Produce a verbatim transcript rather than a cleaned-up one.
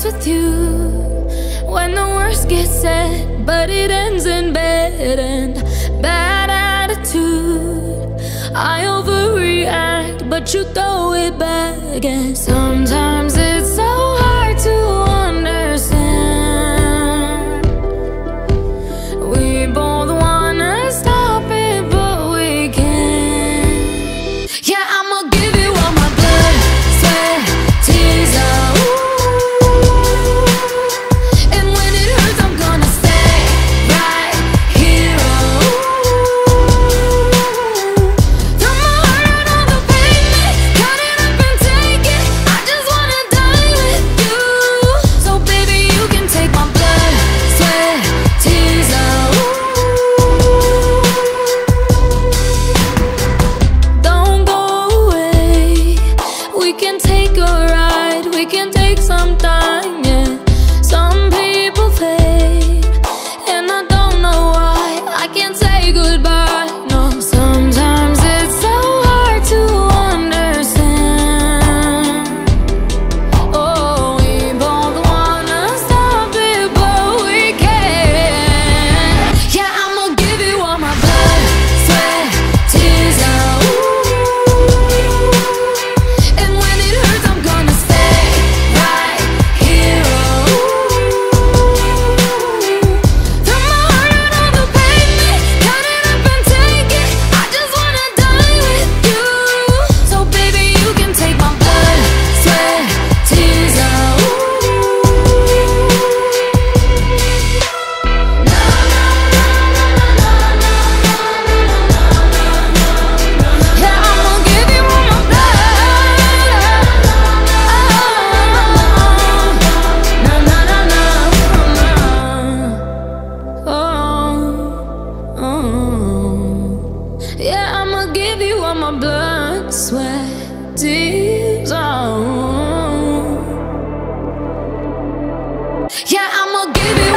honest with you. When the worst gets said, but it ends in bed and bad attitude. I overreact, but you throw it back. And sometimes it's so hard to understand. We both wanna stop it, but we can't. Yeah, I'ma give you all my blood, sweat, tears, oh. And when it hurts, I'm gonna stay right here, oh. Throw my heart out on the pavement, cut it up and take it. I just wanna die with you. So baby, you can take my blood, sweat, tears, oh. Don't go away. We can take a ride, we can take some time, yeah. Some people fade, and I don't know why I can't say goodbye, no. Sometimes it's so hard to understand. Oh, we both wanna stop it, but we can't. Yeah, I'ma give you all my blood, sweat, tears, oh. And when it hurts, I'm gonna stay right here, oh. Throw my heart out on the pavement, cut it up and take it. I just wanna die with you. So baby, you can take my blood, sweat, tears, oh. Yeah, I'ma give you all my blood. Na na na na. Oh, oh. Yeah, I'ma give you all my blood, sweat, tears, oh. Yeah, I'ma give you